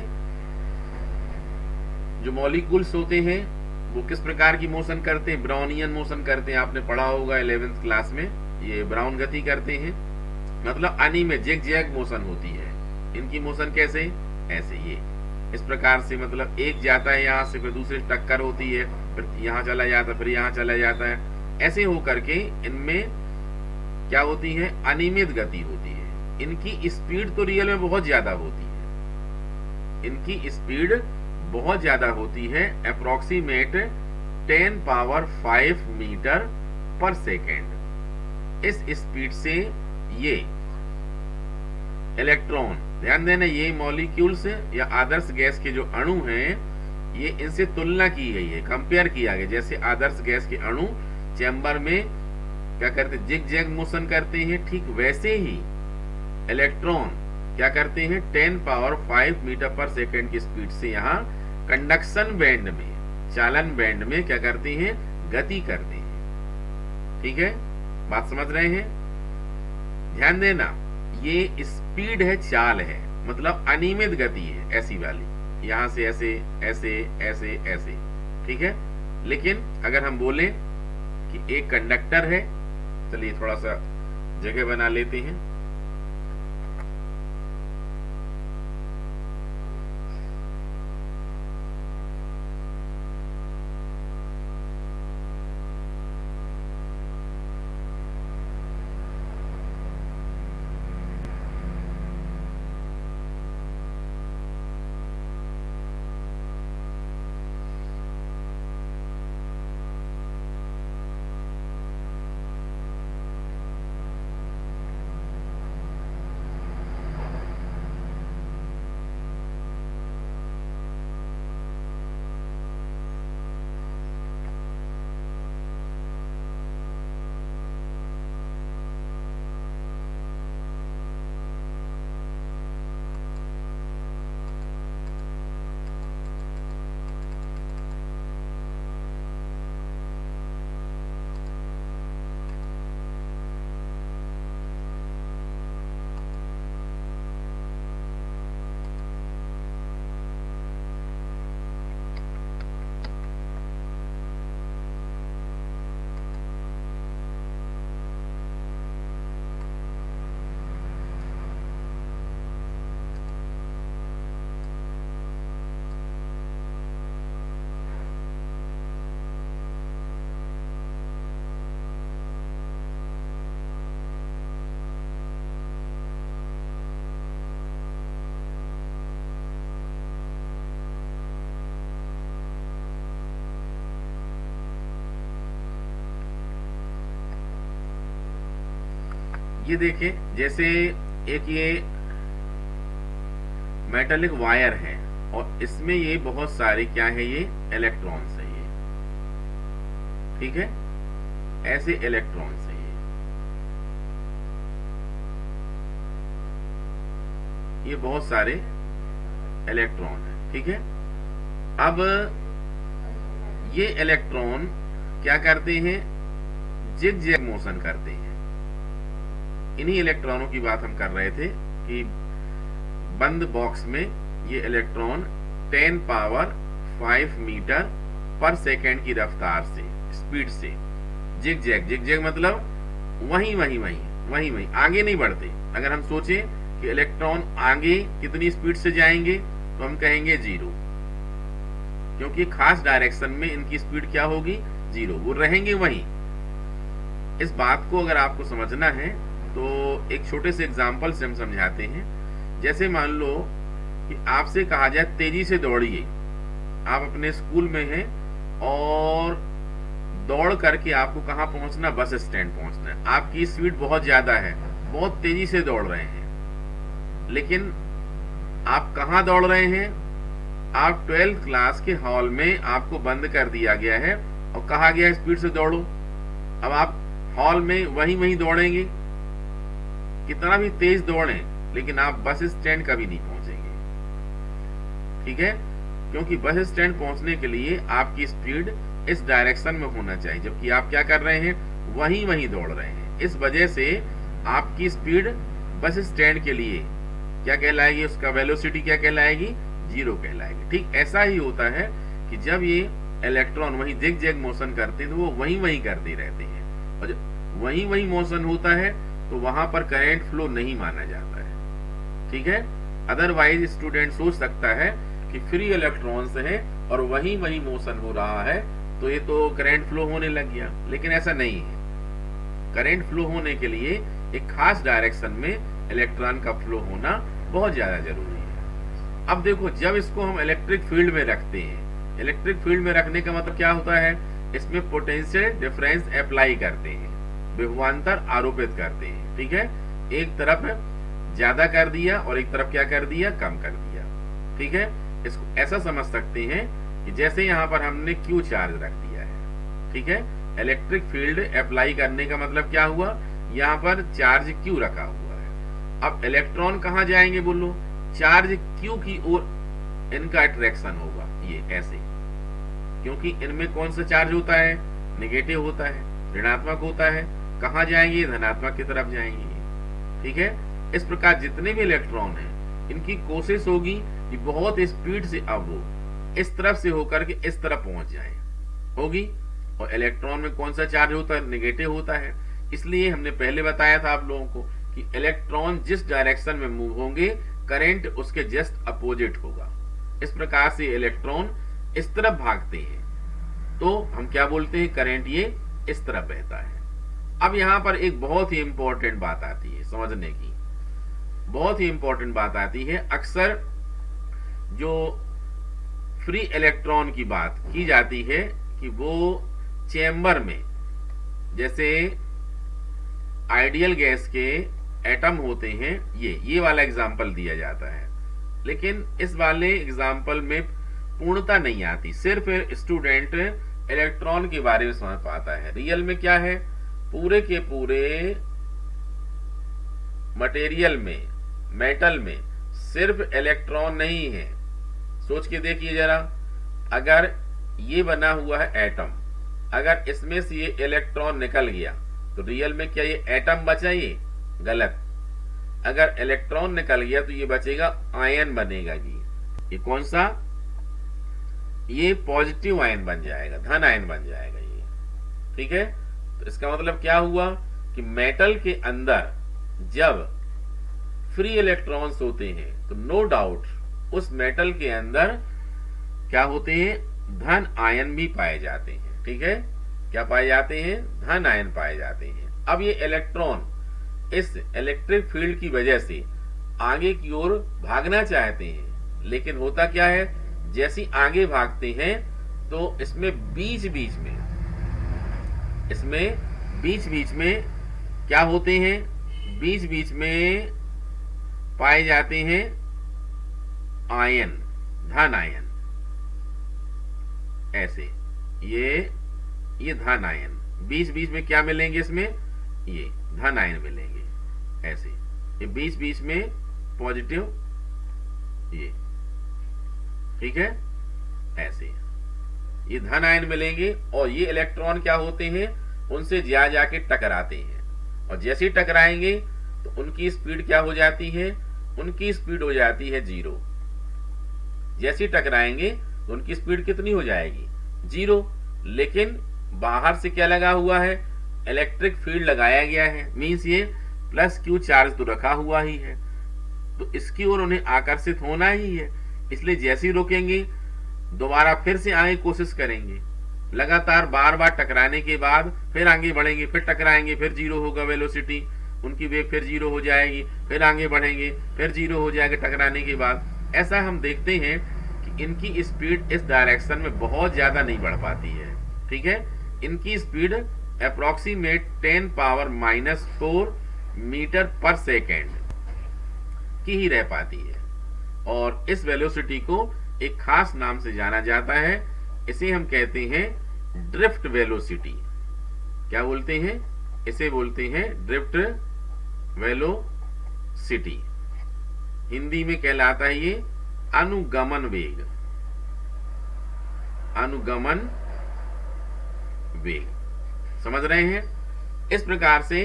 जो मॉलिक्यूल्स होते हैं वो किस प्रकार की मोशन करते हैं, ब्राउनियन मोशन करते हैं। आपने पढ़ा होगा इलेवेंथ क्लास में, ये ब्राउन गति करते हैं, मतलब अनियमित जिग जैग मोशन होती है। इनकी मोशन कैसे, ऐसे ये इस प्रकार से, मतलब एक जाता है यहाँ से, फिर दूसरे टक्कर होती है, फिर यहाँ चला जाता है, फिर यहाँ चला जाता है। ऐसे हो करके इनमें क्या होती है, अनियमित गति होती है। इनकी स्पीड तो रियल में बहुत ज्यादा होती है, इनकी स्पीड बहुत ज्यादा होती है, approximate ten power five metre per second. इस स्पीड से ये इलेक्ट्रॉन, ध्यान देना, ये मॉलिक्यूल्स या आदर्श गैस के जो अणु हैं, ये इनसे तुलना की गई है, कंपेयर किया गया। जैसे आदर्श गैस के अणु चैम्बर में क्या करते, जिग जैग मोशन करते हैं, ठीक वैसे ही इलेक्ट्रॉन क्या करते हैं, ten power five metre per second की स्पीड से यहाँ कंडक्शन बैंड में, चालन बैंड में क्या करते हैं, गति करते हैं। ठीक है, बात समझ रहे हैं? ध्यान देना, ये स्पीड है, चाल है, मतलब अनियमित गति है, ऐसी वाली, यहां से ऐसे ऐसे ऐसे ऐसे। ठीक है, लेकिन अगर हम बोले कि एक कंडक्टर है, चलिए थोड़ा सा जगह बना लेते हैं। ये देखें, जैसे एक ये मेटालिक वायर है और इसमें ये बहुत सारे क्या है, ये इलेक्ट्रॉन्स है, ये ठीक है, ऐसे इलेक्ट्रॉन्स है ये ये बहुत सारे इलेक्ट्रॉन है, ठीक है। अब ये इलेक्ट्रॉन क्या करते हैं, जिग जैग मोशन करते हैं। इन्हीं इलेक्ट्रॉनों की बात हम कर रहे थे कि बंद बॉक्स में ये electron ten power five metre per second की रफ्तार से, स्पीड से जिग जैग, जिग जैग मतलब वहीं वहीं वहीं वहीं वहीं आगे नहीं बढ़ते। अगर हम सोचें कि इलेक्ट्रॉन आगे कितनी स्पीड से जाएंगे तो हम कहेंगे जीरो, क्योंकि खास डायरेक्शन में इनकी स्पीड क्या होगी, जीरो, वो रहेंगे वहीं। इस बात को अगर आपको समझना है तो एक छोटे से एग्जाम्पल से हम समझाते हैं। जैसे मान लो कि आपसे कहा जाए तेजी से दौड़िए, आप अपने स्कूल में हैं और दौड़ करके आपको कहां पहुंचना, बस स्टैंड पहुंचना है। आपकी स्पीड बहुत ज्यादा है, बहुत तेजी से दौड़ रहे हैं, लेकिन आप कहां दौड़ रहे हैं, आप ट्वेल्थ क्लास के हॉल में आपको बंद कर दिया गया है और कहा गया स्पीड से दौड़ो। अब आप हॉल में वहीं वहीं दौड़ेंगे, कितना भी तेज दौड़ें, लेकिन आप बस स्टैंड कभी नहीं पहुंचेंगे, ठीक है, क्योंकि बस स्टैंड पहुंचने के लिए आपकी स्पीड इस डायरेक्शन में होना चाहिए, जबकि आप क्या कर रहे हैं, वहीं वहीं दौड़ रहे हैं। इस वजह से आपकी स्पीड बस स्टैंड के लिए क्या कहलाएगी, उसका वेलोसिटी क्या कहलाएगी, जीरो कहलाएगी। ठीक ऐसा ही होता है कि जब ये इलेक्ट्रॉन वहीं जिग जैग मोशन करते हैं तो वो वहीं वहीं करते रहते हैं, और जब वहीं वहीं मोशन होता है तो वहां पर करंट फ्लो नहीं माना जाता है, ठीक है। अदरवाइज स्टूडेंट सोच सकता है कि फ्री इलेक्ट्रॉन्स हैं और वहीं वहीं मोशन हो रहा है तो ये तो करंट फ्लो होने लग गया, लेकिन ऐसा नहीं है। करंट फ्लो होने के लिए एक खास डायरेक्शन में इलेक्ट्रॉन का फ्लो होना बहुत ज्यादा जरूरी है। अब देखो, जब इसको हम इलेक्ट्रिक फील्ड में रखते हैं, इलेक्ट्रिक फील्ड में रखने का मतलब क्या होता है, इसमें पोटेंशियल डिफरेंस अप्लाई करते हैं, विभवांतर आरोपित करते हैं, ठीक है। एक तरफ ज्यादा कर दिया और एक तरफ क्या कर दिया, कम कर दिया, ठीक है। इसको ऐसा समझ सकते हैं कि जैसे यहाँ पर हमने क्यू चार्ज रख दिया है, ठीक है। इलेक्ट्रिक फील्ड अप्लाई करने का मतलब क्या हुआ, यहाँ पर चार्ज क्यू रखा हुआ है। अब इलेक्ट्रॉन कहाँ जाएंगे, बोलो, चार्ज क्यू की ओर इनका अट्रैक्शन होगा, ये ऐसे, क्योंकि इनमें कौन सा चार्ज होता है, नेगेटिव होता है, ऋणात्मक होता है। कहाँ जाएंगे, धनात्मक की तरफ जाएंगे, ठीक है। इस प्रकार जितने भी इलेक्ट्रॉन हैं, इनकी कोशिश होगी कि बहुत स्पीड से अब वो इस तरफ से होकर के इस तरफ पहुंच जाए, होगी। और इलेक्ट्रॉन में कौन सा चार्ज होता है, नेगेटिव होता है। इसलिए हमने पहले बताया था आप लोगों को कि इलेक्ट्रॉन जिस डायरेक्शन में मूव होंगे, करंट उसके जस्ट अपोजिट होगा। इस प्रकार से इलेक्ट्रॉन इस तरफ भागते हैं तो हम क्या बोलते हैं, करंट ये इस तरफ बहता है। अब यहां पर एक बहुत ही इंपॉर्टेंट बात आती है समझने की, बहुत ही इंपॉर्टेंट बात आती है। अक्सर जो फ्री इलेक्ट्रॉन की बात की जाती है कि वो चेंबर में, जैसे आइडियल गैस के एटम होते हैं, ये ये वाला एग्जाम्पल दिया जाता है, लेकिन इस वाले एग्जाम्पल में पूर्णता नहीं आती। सिर्फ स्टूडेंट इलेक्ट्रॉन के बारे में समझ पाता है। रियल में क्या है, पूरे के पूरे मटेरियल में, मेटल में सिर्फ इलेक्ट्रॉन नहीं है। सोच के देखिए जरा, अगर ये बना हुआ है एटम, अगर इसमें से ये इलेक्ट्रॉन निकल गया तो रियल में क्या ये एटम बचा, ये गलत। अगर इलेक्ट्रॉन निकल गया तो ये बचेगा आयन बनेगा, ये ये कौन सा, ये पॉजिटिव आयन बन जाएगा, धन आयन बन जाएगा ये, ठीक है। तो इसका मतलब क्या हुआ कि मेटल के अंदर जब फ्री इलेक्ट्रॉन्स होते हैं तो नो डाउट उस मेटल के अंदर क्या होते हैं, धन आयन भी पाए जाते हैं, ठीक है। क्या पाए जाते हैं, धन आयन पाए जाते हैं। अब ये इलेक्ट्रॉन इस इलेक्ट्रिक फील्ड की वजह से आगे की ओर भागना चाहते हैं, लेकिन होता क्या है, जैसे आगे भागते हैं तो इसमें बीच बीच में इसमें बीच बीच में क्या होते हैं, बीच बीच में पाए जाते हैं आयन, धन आयन, ऐसे ये ये धन आयन, बीच बीच में क्या मिलेंगे इसमें, ये धन आयन मिलेंगे ऐसे, ये बीच बीच में पॉजिटिव, ये ठीक है ऐसे ये धन आयन मिलेंगे। और ये इलेक्ट्रॉन क्या होते हैं, उनसे जा जाके टकराते हैं, और जैसे ही टकराएंगे तो उनकी स्पीड क्या हो जाती है, उनकी स्पीड हो जाती है जीरो। जैसे ही टकराएंगे तो उनकी स्पीड कितनी हो जाएगी, जीरो। लेकिन बाहर से क्या लगा हुआ है, इलेक्ट्रिक फील्ड लगाया गया है, मींस ये प्लस क्यू चार्ज तो रखा हुआ ही है, तो इसकी ओर उन्हें आकर्षित होना ही है। इसलिए जैसे ही रोकेंगे दोबारा फिर से आगे कोशिश करेंगे, लगातार बार बार टकराने के बाद फिर आगे बढ़ेंगे, फिर टकराएंगे, फिर जीरो होगा वेलोसिटी, उनकी वेग फिर जीरो हो जाएगी, फिर आगे बढ़ेंगे, फिर जीरो हो जाएगा टकराने के बाद। ऐसा हम देखते हैं कि इनकी स्पीड इस डायरेक्शन में बहुत ज्यादा नहीं बढ़ पाती है, ठीक है। इनकी speed approximate ten power minus four metre per second की ही रह पाती है, और इस वेलोसिटी को एक खास नाम से जाना जाता है, इसे हम कहते हैं ड्रिफ्ट वेलोसिटी। क्या बोलते हैं, इसे बोलते हैं ड्रिफ्ट वेलोसिटी। हिंदी में कहलाता है ये अनुगमन वेग, अनुगमन वेग, समझ रहे हैं। इस प्रकार से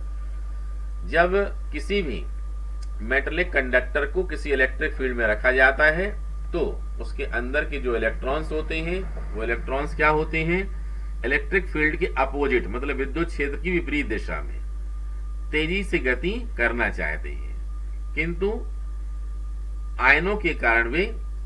जब किसी भी मेटलिक कंडक्टर को किसी इलेक्ट्रिक फील्ड में रखा जाता है तो उसके अंदर के जो इलेक्ट्रॉन्स होते हैं वो इलेक्ट्रॉन्स क्या होते हैं, इलेक्ट्रिक फील्ड के अपोजिट, मतलब विद्युत क्षेत्र की विपरीत दिशा में तेजी से गति करना चाहते हैं, किंतु आयनों के कारण वे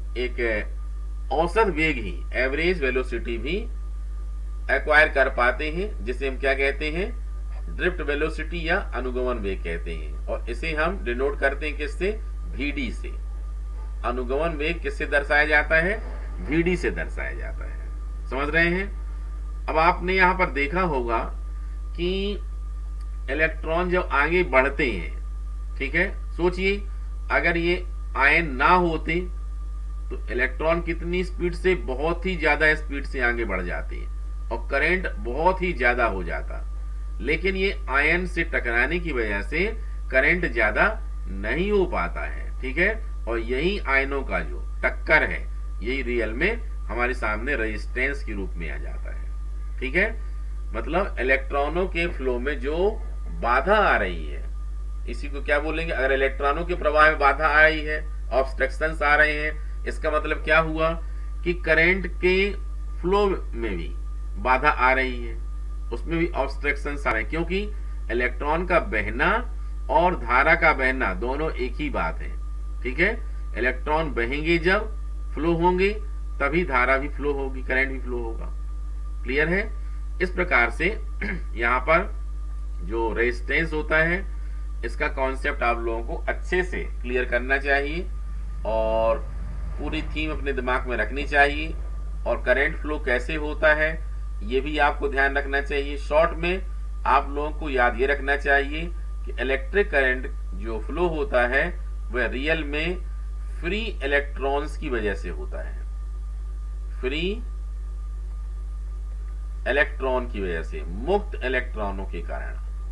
एक औसत वेग ही, एवरेज वेलोसिटी भी एक्वायर कर पाते हैं, जिसे हम क्या कहते हैं, ड्रिफ्ट वेलोसिटी या अनुगमन वेग कहते हैं। और इसे हम डिनोट करते हैं किससे, वीडी से। अनुगमन वेग किससे दर्शाया जाता है, वीडी से दर्शाया जाता है, समझ रहे हैं। अब आपने यहां पर देखा होगा कि इलेक्ट्रॉन जब आगे बढ़ते हैं, ठीक है, सोचिए अगर ये आयन ना होते तो इलेक्ट्रॉन कितनी स्पीड से, बहुत ही ज्यादा स्पीड से आगे बढ़ जाते हैं और करंट बहुत ही ज्यादा हो जाता। लेकिन ये आयन से टकराने की वजह से करंट ज्यादा नहीं हो पाता है, ठीक है। और यही आयनों का जो टक्कर है यही रियल में हमारे सामने रेजिस्टेंस के रूप में आ जाता है, ठीक है। मतलब इलेक्ट्रॉनों के फ्लो में जो बाधा आ रही है, इसी को क्या बोलेंगे, अगर इलेक्ट्रॉनों के प्रवाह में बाधा आ रही है, ऑब्स्ट्रक्शंस आ रहे हैं, इसका मतलब क्या हुआ कि करंट के फ्लो में भी बाधा आ रही है, उसमें भी ऑब्स्ट्रक्शंस आ रहे हैं, क्योंकि इलेक्ट्रॉन का बहना और धारा का बहना दोनों एक ही बात है, ठीक है। इलेक्ट्रॉन बहेंगे जब, फ्लो होंगे, तभी धारा भी फ्लो होगी, करंट भी फ्लो होगा। क्लियर है। इस प्रकार से यहां पर जो रेजिस्टेंस होता है इसका कॉन्सेप्ट आप लोगों को अच्छे से क्लियर करना चाहिए और पूरी थीम अपने दिमाग में रखनी चाहिए। और करंट फ्लो कैसे होता है ये भी आपको ध्यान रखना चाहिए। शॉर्ट में आप लोगों को याद ये रखना चाहिए कि इलेक्ट्रिक करंट जो फ्लो होता है वह रियल में फ्री इलेक्ट्रॉन्स की वजह से होता है, फ्री इलेक्ट्रॉन की वजह से, मुक्त इलेक्ट्रॉनों के कारण।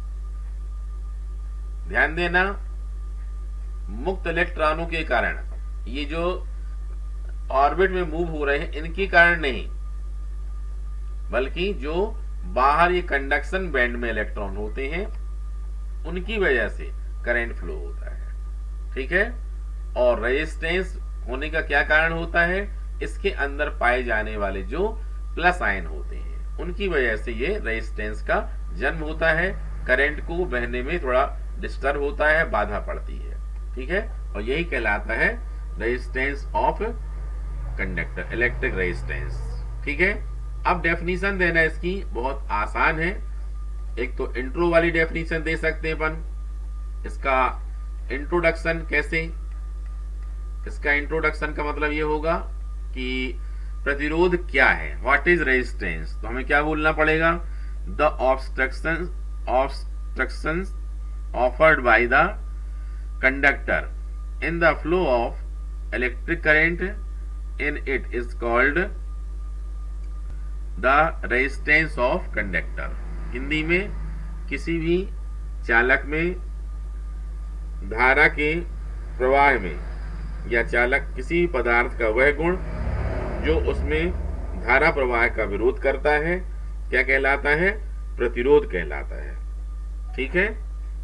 ध्यान देना, मुक्त इलेक्ट्रॉनों के कारण, ये जो ऑर्बिट में मूव हो रहे हैं इनके कारण नहीं, बल्कि जो बाहर ये कंडक्शन बैंड में इलेक्ट्रॉन होते हैं उनकी वजह से करंट फ्लो होता है, ठीक है। और रेजिस्टेंस होने का क्या कारण होता है, इसके अंदर पाए जाने वाले जो प्लस आयन होते हैं उनकी वजह से ये रेजिस्टेंस का जन्म होता है, करंट को बहने में थोड़ा डिस्टर्ब होता है, बाधा पड़ती है, ठीक है। और यही कहलाता है resistance of conductor, electric resistance, ठीक है। अब डेफिनेशन देना इसकी बहुत आसान है। एक तो इंट्रो वाली डेफिनेशन दे सकते हैं अपन, इसका इंट्रोडक्शन कैसे, इसका इंट्रोडक्शन का मतलब ये होगा कि प्रतिरोध क्या है, व्हाट इज रेजिस्टेंस। तो हमें क्या बोलना पड़ेगा, the obstruction obstructions offered by the conductor in the flow of electric current in it is called the resistance of conductor। Hindi में किसी भी चालक में धारा के प्रवाह में या चालक किसी भी पदार्थ का वह गुण जो उसमें धारा प्रवाह का विरोध करता है क्या कहलाता है? प्रतिरोध कहलाता है। ठीक है,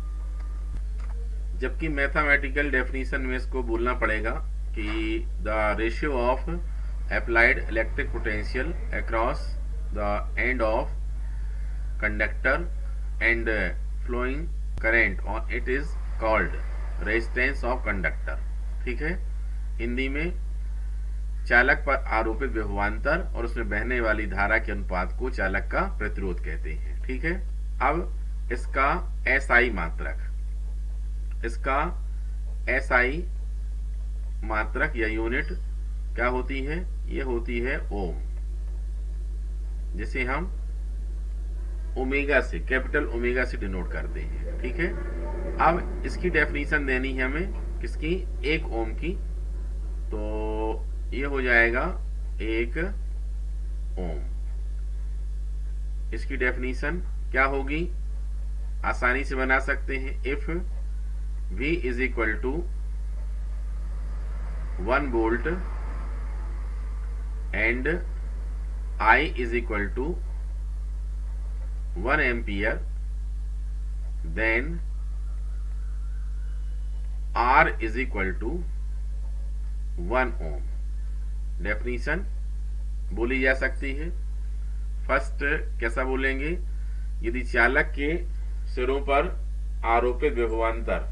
जबकि मैथमेटिकल डेफिनेशन में इसको बोलना पड़ेगा कि the ratio of applied electric potential across the end of conductor and flowing current on it is called resistance of conductor. ठीक है, हिंदी में चालक पर आरोपित विभवांतर और उसमें बहने वाली धारा के अनुपात को चालक का प्रतिरोध कहते हैं। ठीक है, अब इसका एसआई मात्रक, इसका एसआई मात्रक या यूनिट क्या होती है? ये होती है ओम, जिसे हम ओमेगा से, कैपिटल ओमेगा से डिनोट करते हैं। ठीक है, अब इसकी डेफिनेशन देनी है हमें, किसकी? एक ओम की। तो ये हो जाएगा एक ओम। इसकी डेफिनेशन क्या होगी? आसानी से बना सकते हैं। If V is equal to one volt and I is equal to one ampere, then R is equal to one ohm. Definition बोली जा सकती है। फर्स्ट कैसा बोलेंगे? यदि चालक के सिरों पर आरोपित विभवांतर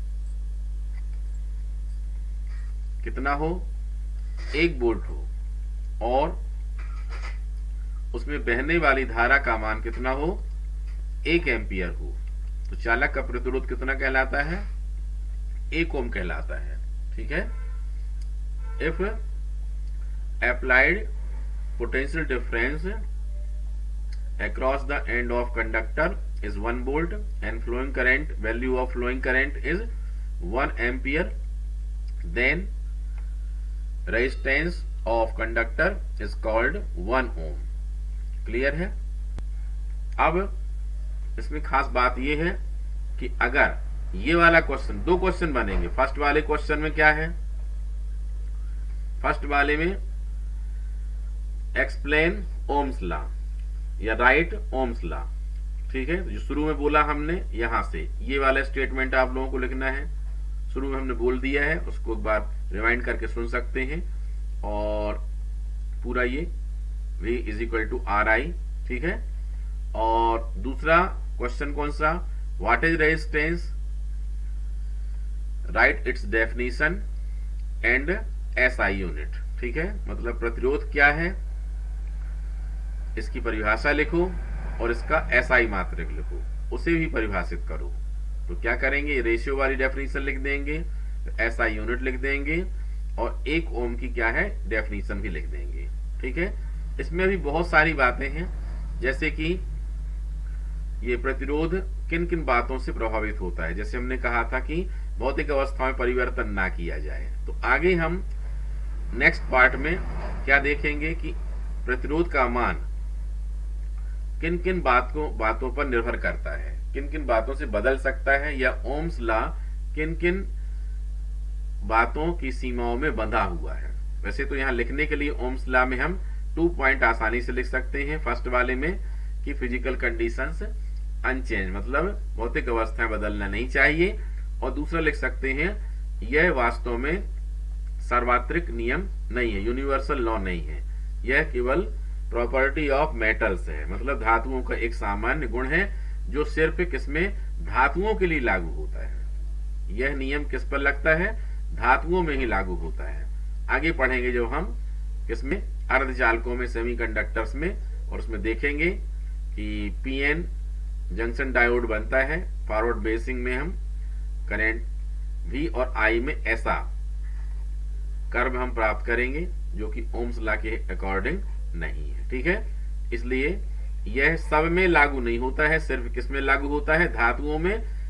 कितना हो? एक वोल्ट हो और उसमें बहने वाली धारा का मान कितना हो? एक एम्पियर हो, तो चालक का प्रतिरोध कितना कहलाता है? एक ओम कहलाता है। ठीक है, if applied potential difference across the end of conductor is one volt and flowing current, value of flowing current is one ampere, then resistance of conductor is called one ohm। Clear है? अब इसमें खास बात यह है कि अगर ये वाला क्वेश्चन, दो क्वेश्चन बनेंगे। फर्स्ट वाले क्वेश्चन में क्या है? फर्स्ट वाले में एक्सप्लेन ओम्स लॉ या राइट ओम्स लॉ। ठीक है, जो शुरू में बोला हमने, यहां से ये वाला स्टेटमेंट आप लोगों को लिखना है। शुरू में हमने बोल दिया है, उसको एक बार रिवाइंड करके सुन सकते हैं। और पूरा ये V is equal to R I. ठीक है, और दूसरा क्वेश्चन कौन सा? What is resistance, right its definition and S I unit. ठीक है, मतलब प्रतिरोध क्या है, इसकी परिभाषा लिखो और इसका एसआई मात्रक लिखो, उसे भी परिभाषित करो। तो क्या करेंगे? रेशियो वाली डेफिनेशन लिख देंगे, एसआई यूनिट लिख देंगे और एक ओम की क्या है डेफिनेशन भी लिख देंगे। ठीक है, इसमें भी बहुत सारी बातें हैं, जैसे कि ये प्रतिरोध किन किन बातों से प्रभावित होता है। जैसे हमने कहा था कि भौतिक अवस्था में परिवर्तन ना किया जाए। तो आगे हम नेक्स्ट पार्ट में क्या देखेंगे कि प्रतिरोध का मान किन किन बातों बातों पर निर्भर करता है, किन किन बातों से बदल सकता है, या ओम्स लॉ किन किन बातों की सीमाओं में बंधा हुआ है। वैसे तो यहाँ लिखने के लिए ओम्स लॉ में हम टू पॉइंट आसानी से लिख सकते हैं। फर्स्ट वाले में कि फिजिकल कंडीशंस अनचेंज, मतलब भौतिक अवस्थाएं बदलना नहीं चाहिए। और दूसरा लिख सकते हैं यह वास्तव में सार्वत्रिक नियम नहीं है, यूनिवर्सल लॉ नहीं है, यह केवल प्रॉपर्टी ऑफ मेटल्स है, मतलब धातुओं का एक सामान्य गुण है जो सिर्फ किसमें, धातुओं के लिए लागू होता है। यह नियम किस पर लगता है? धातुओं में ही लागू होता है। आगे पढ़ेंगे जो हम किसमें, अर्धचालकों में, सेमीकंडक्टर्स में, और उसमें देखेंगे कि पीएन जंक्शन डायोड बनता है। फॉरवर्ड बेसिंग में हम करंट वी और आई में ऐसा कर्व हम प्राप्त करेंगे जो कि ओम्स लॉ के अकॉर्डिंग नहीं है। ठीक है, इसलिए यह सब में लागू नहीं होता है, सिर्फ किसमें लागू होता है? धातुओं में,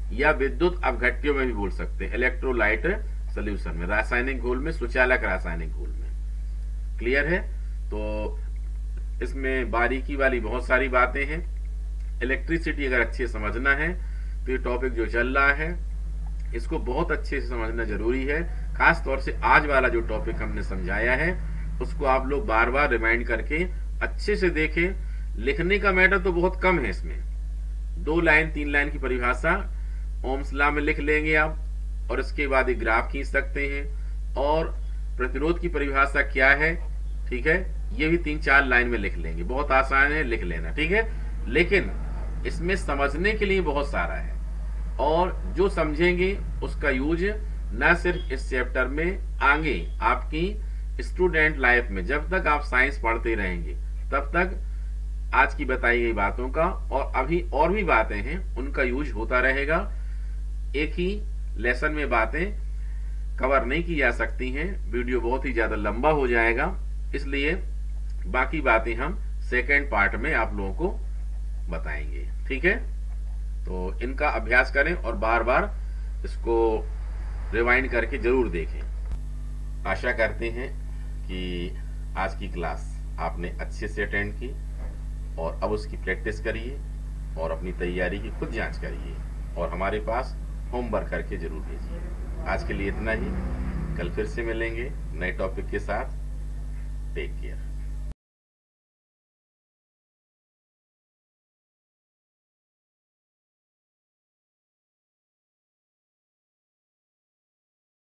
या विद्युत अपघट्यों में भी बोल सकते हैं, इलेक्ट्रोलाइट सोल्यूशन में, रासायनिक घोल में, सुचालक रासायनिक घोल में। क्लियर है? तो इसमें बारीकी वाली बहुत सारी बातें हैं। इलेक्ट्रिसिटी अगर अच्छे से समझना है तो ये टॉपिक जो चल रहा है इसको बहुत अच्छे से समझना जरूरी है। खास तौर से आज वाला जो टॉपिक हमने समझाया है उसको आप लोग बार बार रिमाइंड करके अच्छे से देखें। लिखने का मैटर तो बहुत कम है इसमें, दो लाइन तीन लाइन की परिभाषा ओम्स लॉ में लिख लेंगे आप, और इसके बाद एक ग्राफ खींच सकते हैं, और प्रतिरोध की परिभाषा क्या है, ठीक है, ये भी तीन चार लाइन में लिख लेंगे। बहुत आसान है, लिख लेना, ठीक है। लेकिन इसमें समझने के लिए बहुत सारा है, और जो समझेंगे उसका यूज न सिर्फ इस चैप्टर में, आगे आपकी स्टूडेंट लाइफ में जब तक आप साइंस पढ़ते रहेंगे तब तक आज की बताई गई बातों का और अभी और भी बातें हैं उनका यूज होता रहेगा। एक ही लेसन में बातें कवर नहीं की जा सकती हैं, वीडियो बहुत ही ज्यादा लंबा हो जाएगा, इसलिए बाकी बातें हम सेकेंड पार्ट में आप लोगों को बताएंगे, ठीक है। तो इनका अभ्यास करें और बार बार इसको रिवाइंड करके जरूर देखें। आशा करते हैं कि आज की क्लास आपने अच्छे से अटेंड की और अब उसकी प्रैक्टिस करिए और अपनी तैयारी की खुद जांच करिए और हमारे पास होमवर्क करके जरूर भेजिए। आज के लिए इतना ही, कल फिर से मिलेंगे नए टॉपिक के साथ। Take care.